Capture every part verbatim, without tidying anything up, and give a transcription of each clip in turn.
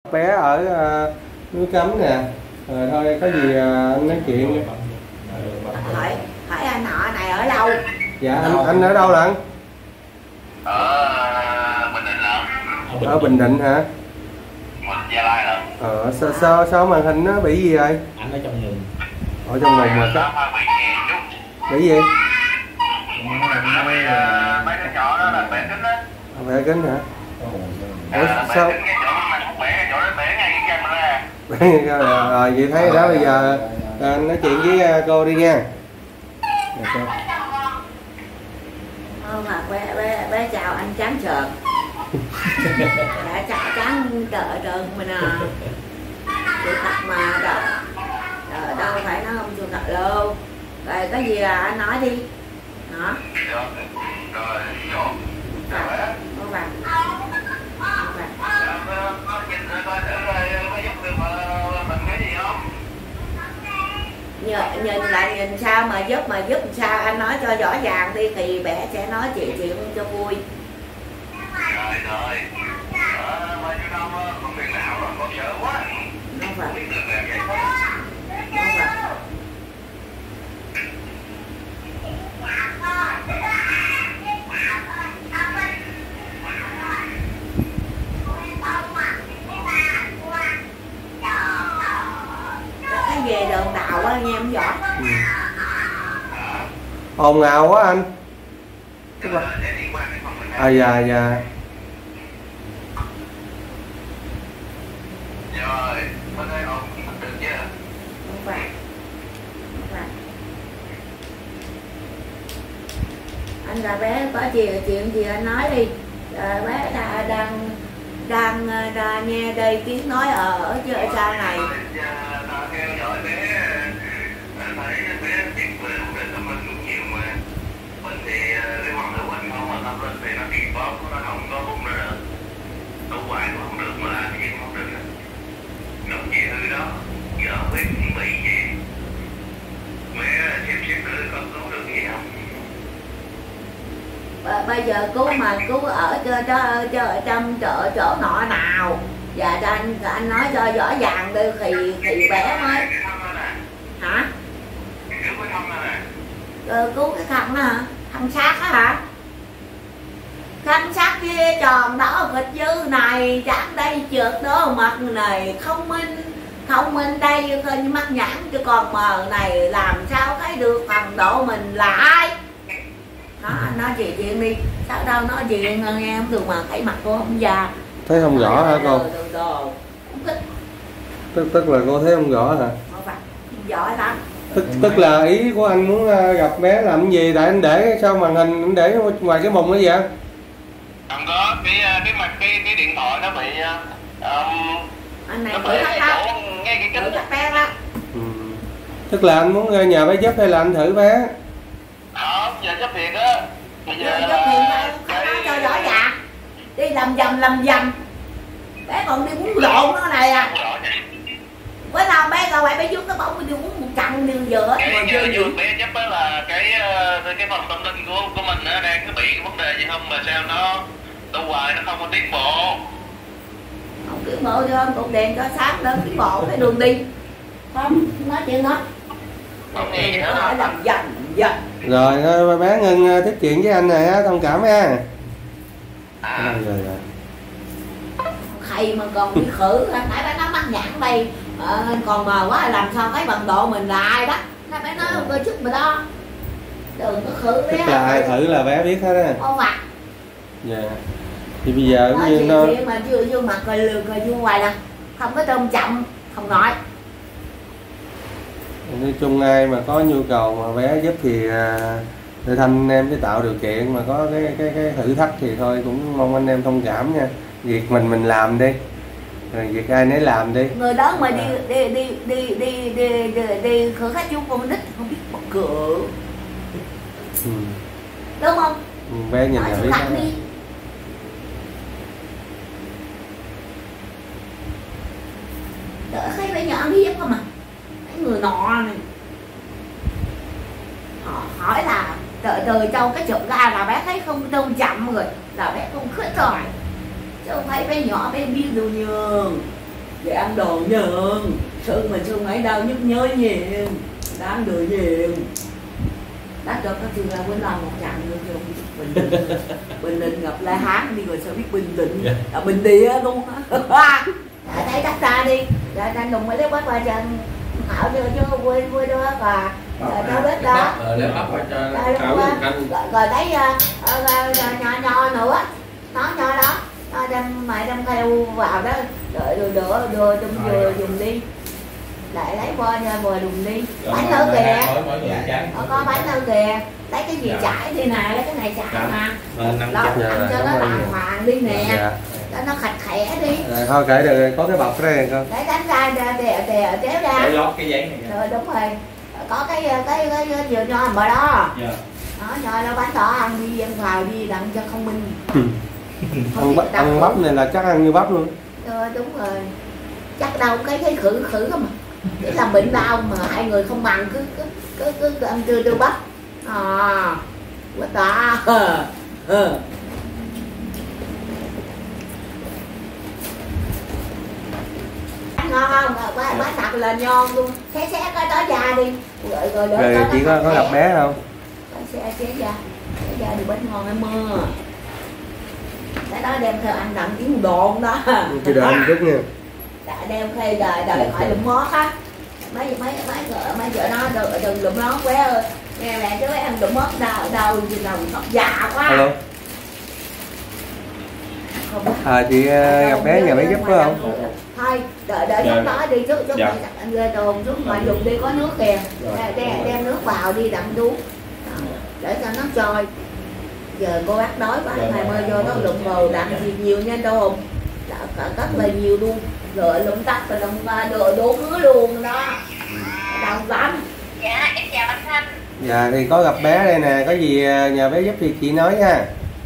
Bé ở uh, núi Cấm nè, rồi thôi có gì uh, anh nói chuyện. Hỏi hỏi anh họ này ở đâu? Dạ anh anh ở đâu lận? Ở Bình Định lận. Ở Bình Định hả? Mình Gia Lai lận. Ờ sao sao sao màn hình nó bị gì rồi? Anh ở trong ngừng. Ở trong ngùng mà Nó hơi bị nhẹ chút. bị gì? Mấy mấy cái chỗ đó là bể kính á. Bẻ kính hả? Ủa À, sao? cái chỗ mình không bể, cái chỗ đó bể ngay cái camera. Rồi, rồi vậy thấy đó bây giờ à, nói chuyện với cô đi nha. Rồi, Không mà bé bé bé chào anh trắng trợn. Đã chào trắng trợ trơn mình à. Sự thật mà đâu, đâu, đâu phải nó không sự thật đâu. Rồi cái gì là anh nói đi. Đó. Rồi, rồi, chỗ. Rồi, Không bằng. có nhìn coi thử rồi có giúp được mình cái gì không? Nhìn, nhìn lại nhìn sao mà giúp mà giúp sao anh nói cho rõ ràng đi thì bé sẽ nói chuyện chuyện cho vui. Rồi rồi. Ở bao nhiêu năm không điện não rồi con sợ quá. Không phải. Biết được là vậy thôi. Không phải. Cái về đường đào á nghe không giỏi. ừ. Ồn ào quá anh. Tức là... À dạ dạ. Rồi, bên đây ổn được chưa? Không phải. Không phải. Anh là bé có chuyện chuyện gì anh nói đi. À, bé đã, đang đang đang nghe đây tiếng nói ở ở chơi xa này. Ta theo dõi bé, thấy bé chuyện về ổn định là mình cũng nhiều mà. Mình thì liên quan tới mình không mà tâm linh thì nó kỳ bóp, nó không có bụng nữa được. Đâu hoài cũng không được mà làm cái gì cũng không được. Ngọc chị hư đó, giờ không biết bị gì. Mẹ xem xét thử có cứu được gì không? Bây giờ cứu mà cứu ở cho cho cho trong chỗ chỗ nọ nào và cho anh anh nói cho rõ ràng đi thì thì bé mới hả? Cứu cái thân này nè. Ờ, cứu cái thằng đó hả? Thằng xác á hả? Thằng xác kia tròn đó vịt dư này chẳng đây trượt đó mặt này không minh không minh đây khơi mắt nhãn cho con mờ này làm sao thấy được thằng độ mình là ai? Nó nói chuyện chuyện đi sao đâu nói chuyện nghe không được mà thấy mặt cô không già Thấy không rõ hả cô? Đồ, đồ, đồ. Tức tức là cô thấy không rõ hả? Không phải giỏi lắm. Tức tức là ý của anh muốn gặp bé làm cái gì? Tại anh để sao màn hình anh để ngoài cái mùng ấy vậy? Không có, cái cái mặt cái cái điện thoại nó bị um, Anh này nó thử bị thắt cái đó, chỗ ngay cái thử kính. thắt bé đó. Ừ. Tức là anh muốn nhờ bé giúp hay là anh thử bé? Không, giờ chấp thiệt á. Bây giờ Giờ giúp thì phải phải nói cho rõ ràng. Đi làm dầm làm dầm. Bé còn đi uống lộn nó này à. Bữa nào bé ra ngoài bé giúp nó bỗng đi uống một trận như giờ hết Cái rồi giờ chơi giúp gì. bé chấp á là cái cái phần tâm linh của của mình á đang có bị cái vấn đề gì không mà sao nó tu hoài nó không có tiến bộ. Không tiến bộ cho anh cục đèn cho sáng lên tiến bộ cái đường đi. Không, nói chuyện đó. Không gì hết. Hỏi làm dầm dầm. Rồi thôi bé ngưng tiếp chuyện với anh này á, thông cảm ha. À. Rồi rồi. Thầy mà còn đi khử nãy bé nói mắt nhãn đây ờ, còn mờ quá làm sao thấy bằng độ mình là ai đó nãy bé nói coi chút mà đó đừng có khử bé. Tức là ai thử là bé biết hết á. Không ạ. Dạ. Thì bây giờ Nói như chuyện nó chuyện mà chưa vô mặt rồi lừa rồi vô ngoài nè không có trông chậm không nói. nói chung ai mà có nhu cầu mà bé giúp thì để thăm anh em để tạo điều kiện mà có cái cái cái thử thách thì thôi cũng mong anh em thông cảm nha. Việc mình mình làm đi, rồi việc ai nấy làm đi. Người đó mà đi đi đi đi đi đi đi, đi khử khách chung con nít không biết bật cửa. Ừ. Đúng không? Ừ, bé nhìn nói là sự biết thật đó. đi. Đỡ thấy bé nhỏ biết không à? Cái người nọ này họ hỏi là đợi đời châu cái chụp ra là bé thấy không trông chậm rồi là bé không khích rồi chứ không thấy bé nhỏ bé biết đâu nhường Vậy ăn đồ nhường xương mà xương ấy đâu nhức nhớ nhiều đáng được nhiều đã cho các trường ra quên lòng một chặng nữa cho Bình Định Bình Định gặp La Hán đi rồi sao biết Bình Định à, Bình Địa luôn á thấy cắt ra đi rồi anh đùng mới lấy bắt qua chân Thảo đưa cho vui vui đó và cho biết đó rồi thấy nho nho nữa nó nho đó nó đem mày đem theo vào đó rồi đưa đưa đưa trong vừa dùng đi lại lấy bo nha bò đùng đi bánh nữa kìa nó có bánh nữa kìa lấy cái gì chải đi nè lấy cái này chải mà lo ăn cho nó đàng hoàng đi nè cho nó khạch khẽ đi thôi kể được có cái bọc đây không để đánh ra đè đè kéo ra để lót cái giấy này rồi đúng rồi có cái cái cái dừa nho mà đó nó nho nó bánh đỏ ăn đi ăn vào đi đặng cho không minh ăn, bắp, ăn bắp này là chắc ăn như bắp luôn ờ, đúng rồi chắc đâu cái cái khử khử không mà để làm bệnh đau mà hai người không bằng cứ cứ cứ, cứ, cứ ăn trưa trưa bắp à quá ta ờ ờ ngon không bá bá sạc lên ngon luôn xé xé cái đó ra đi rồi rồi, rồi đó chỉ có có gặp bé không xé xé ra xé ra được bánh ngon em mơ cái đó đem theo ăn đặng tiếng đồn đó chị đợi anh chút nha đem khi đời đời khỏi lụm mót á mấy mấy mấy vợ mấy vợ nó đừng, đừng lụm mót bé ơi nghe mẹ chứ ăn lụm mót đâu đâu gì đâu nó già quá alo à chị gặp bé nhà bé giúp phải không thôi đợi đợi lúc đó đi trước chút dạ. Anh lên đồn xuống ngoài dùng đi có nước kìa đem, đem nước vào đi đặng uống để cho nó trôi giờ cô bác đói quá thầy mơ vô nó lụm bầu đặng gì nhiều nha đồn rất là nhiều luôn rồi lụm tắt và lụm đồ đổ khứa luôn đó đau lắm dạ em chào anh Thanh dạ thì có gặp bé đây nè có gì nhờ bé giúp thì chị nói nha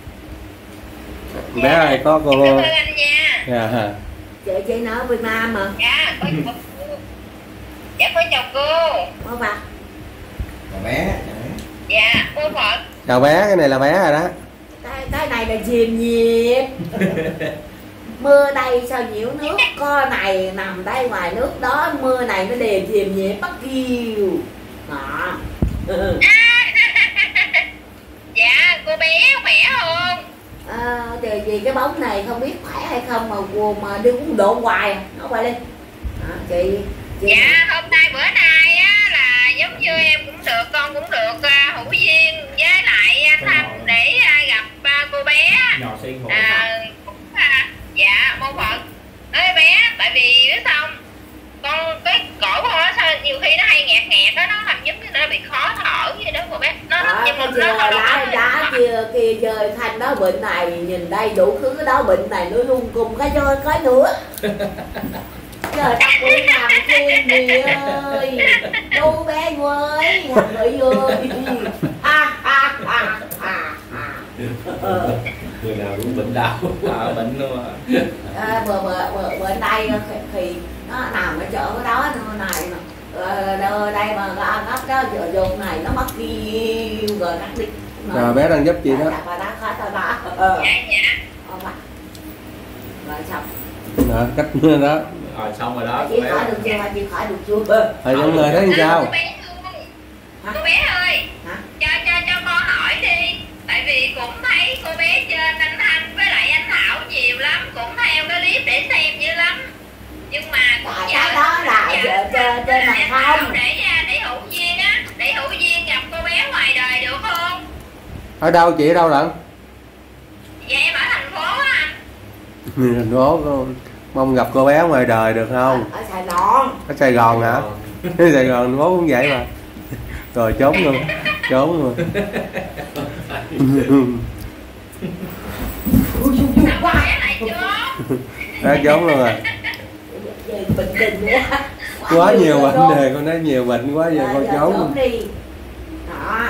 bé ơi có cô cảm ơn anh nha dạ chị chị nói ở Việt Nam mà dạ có dạ có chào cô có mặt bé dạ cô Phật chào bé cái này là bé rồi đó cái cái này là chìm nhiệt mưa đây sao nhiễu nước co này nằm đây ngoài nước đó mưa này nó đều chìm nhiệt bắt kiều đó dạ cô bé khỏe không à, thì vì cái bóng này không biết khỏe hay không mà mà đi uống độ hoài nó qua đi à, chị, chị dạ này. Hôm nay bữa nay á là giống như em cũng được con cũng được uh, hữu duyên với lại anh Thanh để uh, gặp uh, cô bé à, cũng uh, dạ mô Phật nói bé tại vì biết sao con cái cổ của nó sao nhiều khi nó hay nghẹt nghẹt đó nó làm giống như nó bị khó thở vậy đó cô bé nó đó, nhưng mà nó đá đá, đá kia kia chơi Thanh đó bệnh này nhìn đây đủ thứ cái đó bệnh này nó luôn cùng cái chơi cái nữa trời tao cũng nằm thiên gì ơi đu bé ơi thằng người ơi ha ha ha ha người nào cũng bệnh đau à, bệnh luôn à, bữa bữa bữa bữa đây thì nó nằm ở chỗ đó nó này rồi đây mà ăn ấp đó giờ dùng này nó mất đi rồi cắt đi rồi bé đang giúp chị đó và đã khó tao đã ờ rồi xong rồi cách nữa đó rồi xong rồi đó chị khỏi được chưa chị khỏi được chưa thầy mọi người thấy sao cô bé ơi hả? cho cho cho con hỏi đi tại vì cũng thấy cô bé trên anh Thanh với lại anh Thảo nhiều lắm cũng theo cái clip để xem dữ lắm nhưng mà cũng à, nhờ cái đó là trên trên này không để để hữu duyên á để hữu duyên gặp cô bé ngoài đời được không ở đâu chị ở đâu lận dạ em ở thành phố á thành phố con mong gặp cô bé ngoài đời được không ở Sài Gòn ở Sài Gòn hả ở Sài Gòn thành phố cũng vậy mà rồi trốn luôn trốn luôn quá lại trốn đã trốn luôn rồi bệnh tình quá quá, quá nhiều bệnh luôn. Đề con nói nhiều bệnh quá giờ con trốn luôn đi đó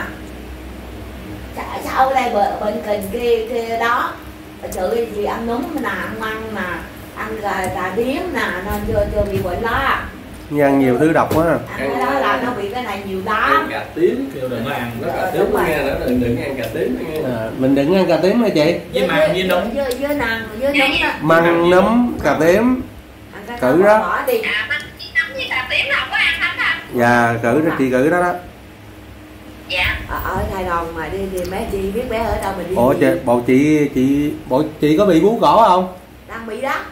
sau đây bệnh tình kia kia đó sự gì ăn núm nè ăn măng nè ăn gà gà điếm nè nên chưa chưa bị bệnh đó ăn nhiều thứ độc quá ăn cái đó là nó bị cái này nhiều lắm gà tím kêu đừng có ăn gà tím nghe nữa đừng đừng ăn gà tím nghe à, mình đừng ăn cà tím hả chị với măng với nấm với với nàng với nấm măng nấm cà tím ăn cử đó. Bỏ đi. À, bánh nấm với cà tím là không có ăn hết hả? Dạ cử đó, chị cử đó đó. Dạ. Ở, ở Sài Gòn mà đi thì mấy chị biết bé ở đâu mình đi. Ủa chị, bộ chị chị bộ chị có bị bú cổ không? Đang bị đó.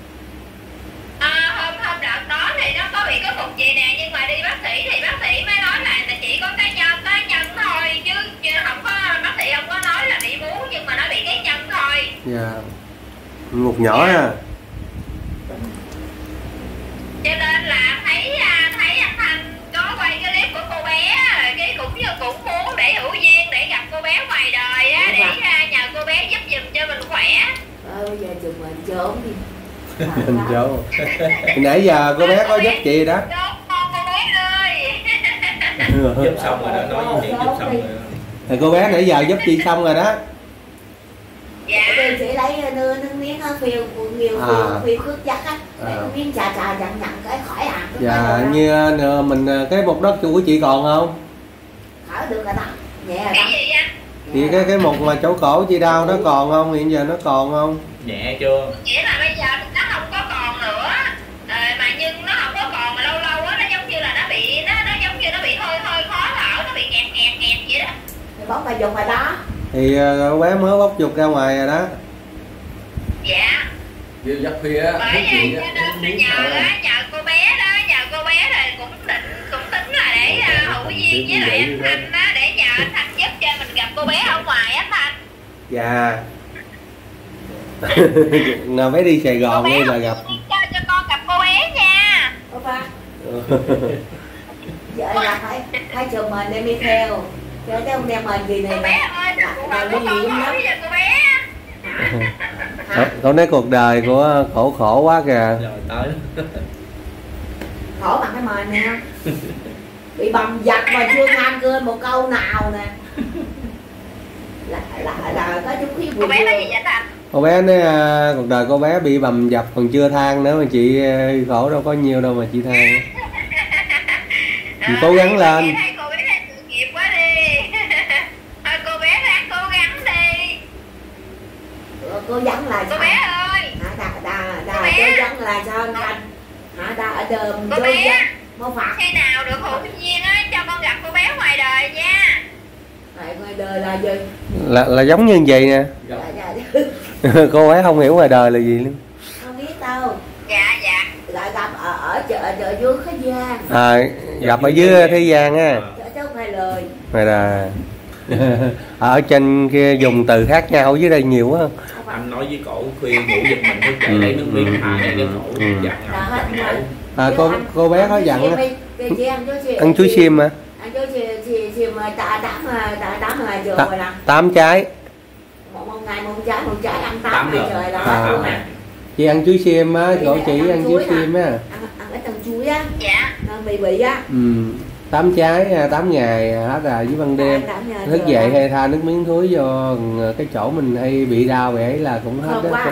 À, hôm hôm đợt đó thì nó có bị có cục gì nè, nhưng mà đi bác sĩ thì bác sĩ mới nói là chỉ có cái nhân cái nhân thôi, chứ, chứ không có, bác sĩ không có nói là bị bú, nhưng mà nó bị cái nhân thôi. Dạ. Ngục nhỏ à. Cho nên là thấy thấy anh Thanh có quay cái clip của cô bé, cái cũng như cũng muốn để hữu duyên để gặp cô bé ngoài đời á, để nhờ cô bé giúp giùm cho mình khỏe. Ờ, bây giờ chừng mình trốn đi. Mình trốn. Nãy giờ cô bé có giúp chị đó. Trốn con cô bé ơi. Giúp xong rồi đó, nói với chị giúp xong rồi đó. Thì cô bé nãy giờ giúp chị xong rồi đó. Dạ. Tôi sẽ lấy nước, nước miếng phiêu nhiều À. phiêu phiêu khước chắc á, À. nước miếng trà trà dặn dặn cái khỏi à. Dạ như ờ, mình cái bột đất của chị còn không? Khỏi được rồi đó, nhẹ rồi Cái đó. gì á? Chị cái cái một mà chỗ cổ chị đau nó còn không? Hiện giờ nó còn không? Nhẹ chưa? Nghĩa là bây giờ nó không có còn nữa. Ờ, mà nhưng nó không có còn mà lâu lâu á, nó giống như là nó bị nó nó giống như nó bị hơi hơi khó thở, nó bị nghẹt nghẹt nghẹt vậy đó. Thì bóc bài dùng rồi đó. Thì ờ, cô bé mới bóc dục ra ngoài rồi đó. Dạ. Vừa giấc khuya á, Bởi hút vậy gì cho á, nên uống là miếng nhờ thôi. á, nhờ cô bé đó, nhờ cô bé là cũng định cũng tính là để uh, hữu duyên với lại anh Thanh á, để nhờ anh Thanh giúp cho mình gặp cô bé ở ngoài á Thanh. Dạ. Nào bé đi Sài Cô Gòn bé đi là hữu gặp. duyên cho cho con gặp cô bé nha. Ô ba. Giờ là phải phải chờ mình đem đi theo. Chứ chứ không đem mình gì này Cô bé nè. ơi, Là, cô là bé nguy có hiểm con lắm. hỏi về cô bé. Cậu, cậu nói cuộc đời của khổ khổ quá kìa. Rồi tới. Khổ bằng cái mền nè. Bị bầm giặt mà chưa ngang cơn một câu nào nè. Là là là có chút khí Cô buồn. bé nói gì vậy Thanh? Cô bé nói à, cuộc đời cô bé bị bầm dập còn chưa than nữa mà chị à, khổ đâu có nhiều đâu mà chị than. Chị cố gắng lên. Chị thấy cô bé thấy sự nghiệp quá đi. Thôi cô bé ráng cố gắng đi. Cô dẫn là Cô sao? bé ơi. Hả đà đà Cô đà bé. cô dẫn là sao anh Thanh? Hả đà ở đờm Cô cô bé. dẫn mô phạt. Khi nào được hữu duyên á, cho con gặp cô bé ngoài đời nha. Tại ngoài đời là gì? Là là giống như vậy nè. Dạ, dạ. Cô bé không hiểu ngoài đời là gì luôn. Không biết đâu. Dạ dạ. Lại gặp ở ở chợ chợ dưới Khánh Giang. À, gặp ở dưới thế gian á. Chợ chứ không phải lời. Này là ở trên kia dùng từ khác nhau, dưới đây nhiều quá. Không phải. Anh nói với cổ khuyên ngủ giật mình thức dậy Ừ, lấy nước miếng ừ, thả ngay cái ừ, cổ ừ. dặn Là ngậm hết dặn rồi. cổ. À, cô cô bé có dặn á. Chị ăn chú chị. Ăn chuối xiêm mà. Ăn chú chị chị chị mà tạ tám mà tạ tám là trường Tạ- rồi nè. Tám trái. Một, một ngày một trái một trái ăn tám Tám ngày lần. trời là À. hết luôn nè. Chị ăn chuối xiêm á, chỗ chị Ăn ăn chuối chuối nè. xiêm á. Ăn ăn cái tầng chuối á. Dạ. Ăn bị bị á. Ừ. Tám trái, tám ngày hết rồi với ban đêm. Tám ngày Thức trời dậy ơi. hay tha nước miếng thúi vô cái chỗ mình hay bị đau vậy ấy là cũng hết Thơm đó. quá.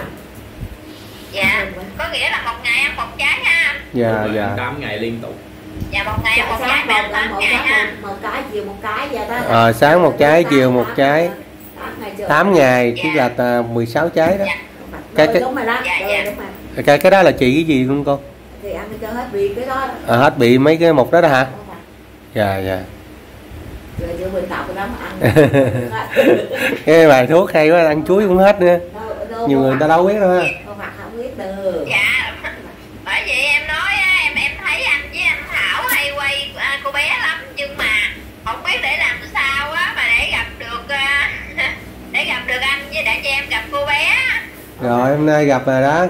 Dạ. Có nghĩa là một ngày ăn một trái ha. Dạ Đúng rồi, dạ. tám ngày liên tục. Dạ một ngày ăn một trái Sáng mà một ăn một tám ngày trái ha. một, một cái chiều một cái vậy đó. Ờ, sáng một trái, chiều một trái. Tám ngày trời. Tám ngày tức là tà- mười sáu trái đó. Dạ. Cái- Cái cái- đúng rồi đó. Dạ, Rồi, dạ. đúng rồi. Cái cái đó là chị cái gì luôn cô? Thì ăn cho hết bị cái đó. À, hết bị mấy cái mục đó đó hả? Đúng rồi. Dạ dạ. Rồi chưa mình tập rồi đó mà ăn. Cái bài thuốc hay quá, ăn chuối cũng hết nữa. Đâu- đâu Nhiều có người ta mặt- đâu biết đâu ha. Không mặt không biết được. Dạ. Bởi vậy em nói á, em em thấy anh với anh Thảo hay quay à, cô bé lắm, nhưng mà không biết để làm sao á mà để gặp được à, để gặp được anh với để cho em gặp cô bé. Rồi hôm nay gặp rồi đó.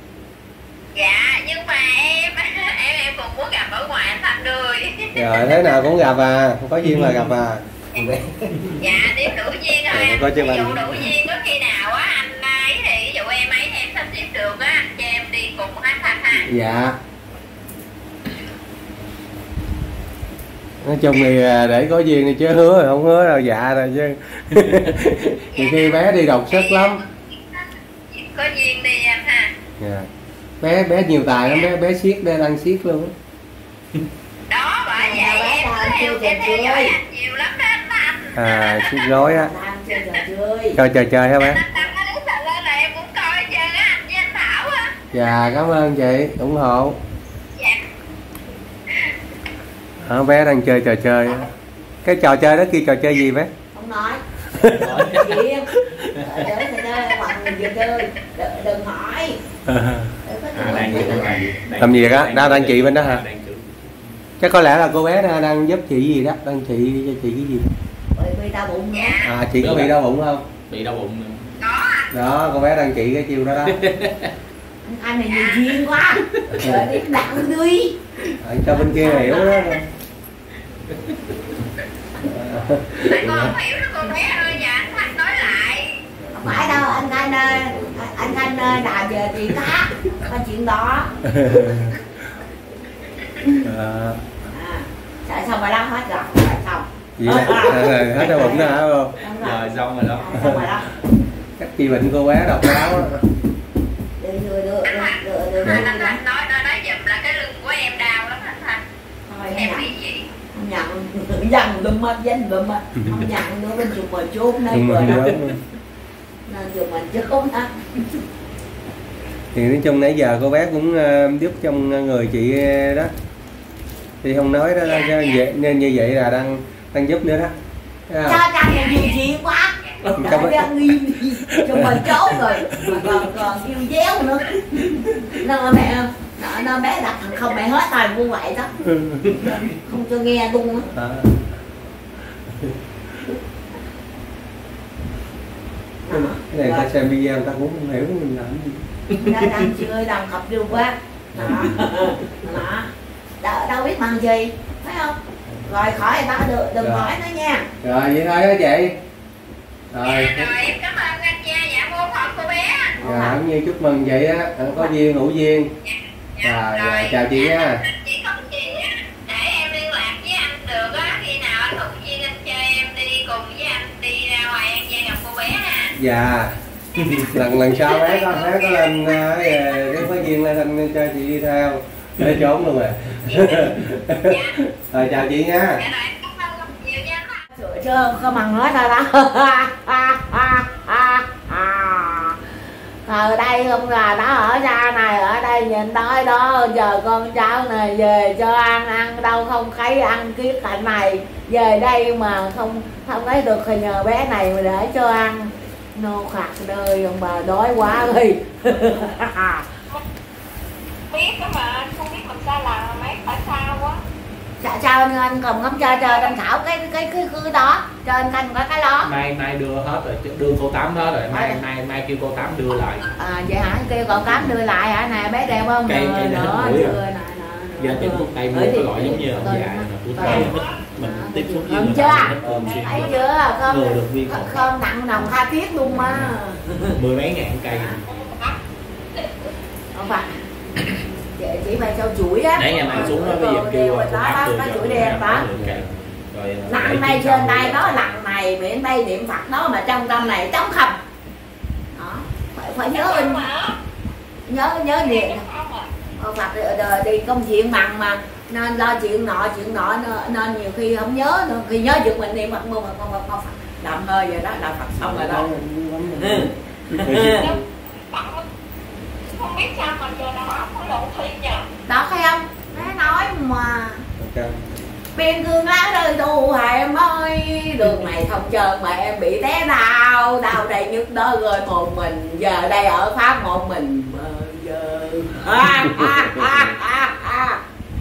Dạ, nhưng mà em em em cũng muốn gặp ở ngoài anh Thanh Đười. Rồi thế nào cũng gặp à, không có duyên là gặp à. Dạ, nếu đủ duyên thôi Rồi, anh. có chứ Ví anh. dụ đủ duyên có khi nào á anh ấy thì ví dụ em ấy thì em sắp xếp được á, cho em đi cùng anh Thanh ha. Dạ. Nói chung thì à, để có duyên thì chứ hứa rồi không hứa đâu dạ rồi chứ. Thì khi bé đi đột sức lắm. Có duyên đi em ha. Dạ. Bé bé nhiều tài lắm, bé bé siết bé đang siết luôn á. Đó bởi vậy em cứ theo em theo dõi anh nhiều lắm đó anh Thanh. À siết rối á. Làm chơi trò chơi. Cho chơi chơi hả bé? Anh Thanh có đứng lên là em cũng coi chơi á anh với anh Thảo á. Dạ cảm ơn chị ủng hộ. Dạ. À, bé đang chơi trò chơi. Cái trò chơi đó kia trò chơi gì bé? Không nói. Chuyện. Để người ta hoặc người gì chơi. Đừng hỏi. À, đang gì làm gì đó? Đang đang chị bên đó hả? Chắc có lẽ là cô bé đang, đang giúp chị gì đó, đang chị cho chị cái gì? Bị đau bụng nữa. À chị có bị đau bụng không? Bị đau bụng nữa. Đó cô bé đang chị cái chiêu đó đó. Anh này nhiều duyên quá. Rồi đi đặng đi. À, cho bên kia hiểu đó. Tại con không hiểu đó con bé ơi, dạ anh Thanh nói lại. Không phải đâu, anh Thanh ơi, anh Thanh ơi nào giờ chị khác có chuyện đó. À. À, chạy xong rồi đó hết rồi, chạy xong. Vậy đó, à, hết đau bụng đó hả không? Rồi xong rồi đó. À, xong rồi đó. Chắc chị bệnh cô bé đọc báo đó. Đưa đưa đưa đưa đưa đưa đưa Anh Thanh nói nói nói giùm là cái lưng của em đau lắm anh Thanh. thôi Em nhận bị gì? nhận dằn lùm mất danh lùm mất không nhận nữa bên chụp mà chốt nơi Nhưng vừa mà đó đó. nên chụp mình chứ không đó. Thì nói chung nãy giờ cô bé cũng uh, giúp trong người chị đó. Thì không nói đó, đó cho vậy, nên như vậy là đang đang giúp nữa đó. Cho chăng là nhiều chuyện quá. Cảm ơn. Đợi ra nghiêm đi cho mình chốt rồi mà còn còn kêu déo nữa. Nên là mẹ nó, nó bé đặt thằng không mẹ hết tài mua vậy đó. Không cho nghe luôn á. À. Cái này ta xem video người ta cũng không hiểu mình làm gì. Nó đang chơi đang học điều quá. Đó. Đó. Đâu, đâu biết bằng gì phải không? Rồi khỏi đó đừng, đừng hỏi nữa nha. Rồi vậy thôi đó chị. Rồi. Dạ, rồi em cảm ơn anh nha, dạ mô phận cô bé. Dạ cũng như chúc mừng chị á, có duyên hữu duyên. Rồi, rồi chào chị nha. Chị không chị á, để em liên lạc với anh được á, khi nào anh hữu duyên anh cho em đi cùng với anh đi ra ngoài An Giang gặp cô bé ha. Dạ. lần lần sau bé có bé có lên cái có duyên lên anh cho chị đi theo để trốn luôn rồi. Rồi chào chị nha. Dạ rồi em cảm ơn nhiều nha. Sửa chưa không bằng nói thôi đó. Ở đây không là nó ở ra này ở đây nhìn tới đó giờ con cháu này về cho ăn ăn đâu không thấy ăn kiết cảnh này về đây mà không không thấy được thì nhờ bé này mà để cho ăn nô khạc đời ông bà đói quá rồi. Biết đó mà không biết làm sao làm mấy phải sao quá. Dạ sao anh, anh còn ngắm chơi trời anh thảo cái cái cái khư đó cho anh canh có cái đó. Mai mai đưa hết rồi, đưa cô Tám hết rồi, mai mai mai kêu cô Tám đưa lại. À vậy hả, kêu cậu Tám đưa lại hả? Nè bé đẹp không? Cây Rồi, cây nữa mũi đưa à. nè nè. Giờ trên thuốc tây mua cái loại giống như ông già này, thuốc tây mình tiếp xúc với Không người chưa? ta ôm xuyên Thấy chưa? Không người được viên không, không nặng nồng tha thiết luôn mà. mười mấy ngàn cây. Không phải. Chị chỉ phải cho chuỗi á. Nãy nhà mang xuống đó bây giờ kêu cô Tám đưa có cho chuỗi đen đó. Rồi Nặng đây trên tay đó lặng này miệng đây niệm Phật đó mà trong tâm này trống không. Đó, phải phải nhớ in nhớ nhớ niệm Phật đi công chuyện bằng mà nên lo chuyện nọ chuyện nọ nên nhiều khi không nhớ nữa. Khi nhớ được mình niệm Phật mua mà con Phật làm hơi vậy đó làm Phật xong rồi đó. Không biết sao mà giờ nào ốc có lộ thi nhờ. Đó thấy không? Nó nói mà Okay. biên cương lá đời tu em ơi đường này không trơn mà em bị té đau đau đây nhức đó rồi một mình giờ đây ở Pháp một mình mà giờ à, à, à, à, à.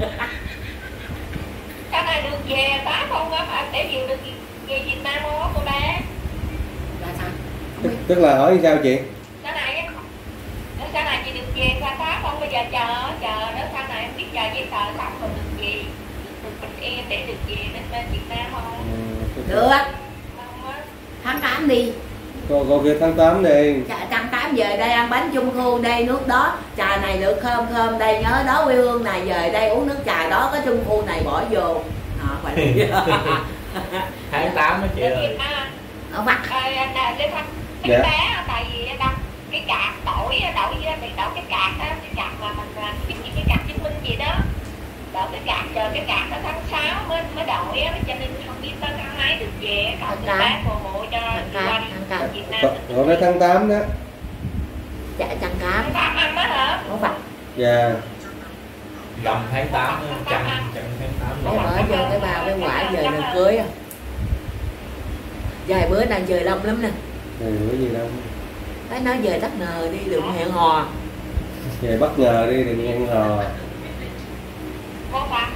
Cái này được về tá không á phải để gì được về Việt Nam không á cô bé. Là sao? Tức, tức là hỏi sao chị? Cái này sau này chị được về khai thác không bây giờ chờ chờ nữa sau này em biết giờ giấy tờ xong rồi được về được bình yên để được về bên bên Việt Nam không? Được tháng tám đi cô cô kia tháng tám đi tháng tám về đây ăn bánh trung thu đây nước đó trà này được thơm thơm đây nhớ đó quê hương này về đây uống nước trà đó có trung thu này bỏ vô à, phải tháng tám đó chị ơi. ở mặt anh Lê Thanh cái dạ. bé tại vì em đăng cái card đổi đổi thì đổi cái card đó cái card mà mình biết những cái card chứng minh gì đó đổi cái card chờ cái card đó tháng sáu mới mới đổi á cho nên không biết tới tháng mấy được về còn cái bé phù hộ cho đi qua đi Việt Nam. Còn nói tháng tám đó Chả chăn cám. Phạt ăn đó hả? Không phải. Dạ. Rằm tháng tám chăn chăn tháng tám. Bé mở cho cái bà bên ngoại giờ là cưới à. Vài bữa đang trời đông lắm nè. Thì bữa gì đâu. Cái nói về đất nờ đi đừng hẹn hò. Về bất ngờ đi đừng hẹn hò. Vô phạt.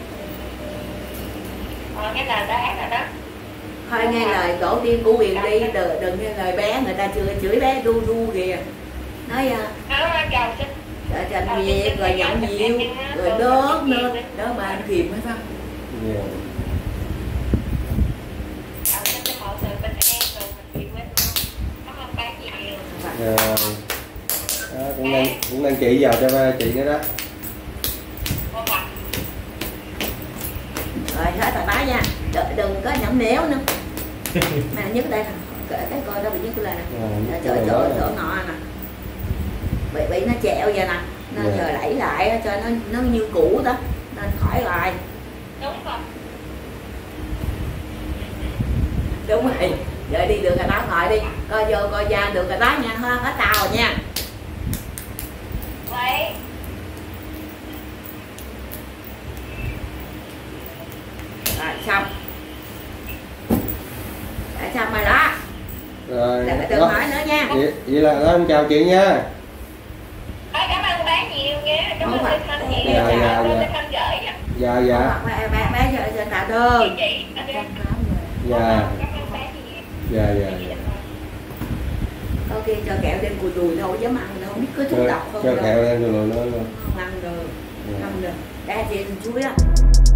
Ờ, cái là đáng rồi đó. Thôi nghe lời tổ tiên của Huyền đi, đừng, đừng nghe lời bé, người ta chửi, chửi bé đu đu kìa. Nói à, Ờ, chào xin. trời tranh nhiều, rồi nhận nhiều, rồi đớt nữa, đó mà anh kìm hết á. Dạ. Chào xin cho mọi người bình an rồi mình đi quên luôn. Cảm ơn bác nhiều. Rồi. Đó, cũng đang cũng đang chỉ vào cho ba chị nữa đó. Vô phạt. Rồi hết rồi bá nha, đừng, đừng có nhõng néo nữa. Mà nhức đây nè, cái, cái coi đó bị nhức lên nè. Rồi, Chỗ cái chỗ đó chỗ là- nọ nè. Bị bị nó trẹo vậy nè, nên Dạ. giờ đẩy lại cho nó nó như cũ đó, nên khỏi rồi. Đúng rồi. Đúng rồi, giờ đi được rồi đó, ngồi đi, coi vô coi ra được rồi đó nha, hết hết tàu rồi nha. Vậy. Rồi xong. Đã xong rồi đó, Rồi. đừng, đừng Đó. hỏi nữa nha. Vậy, vậy là đó, em chào chị nha. Thôi, cảm ơn bác nhiều nghe. Cảm Không ơn phải. Linh Thanh nhiều. Dạ, dạ, Cảm ơn dạ. Linh Thanh gửi nha. Dạ dạ. Hoặc bé bé bé giờ giờ tạ đơn. Chị, anh đi. Dạ. Cảm ơn bác nhiều. Dạ dạ. dạ. Có khi cho kẹo đen cùi đùi đâu dám ăn đâu, không biết có thuốc Cho, độc không cho đâu. kẹo lên rồi nó. Không ăn được, Dạ. không được. Đa chị chuối á.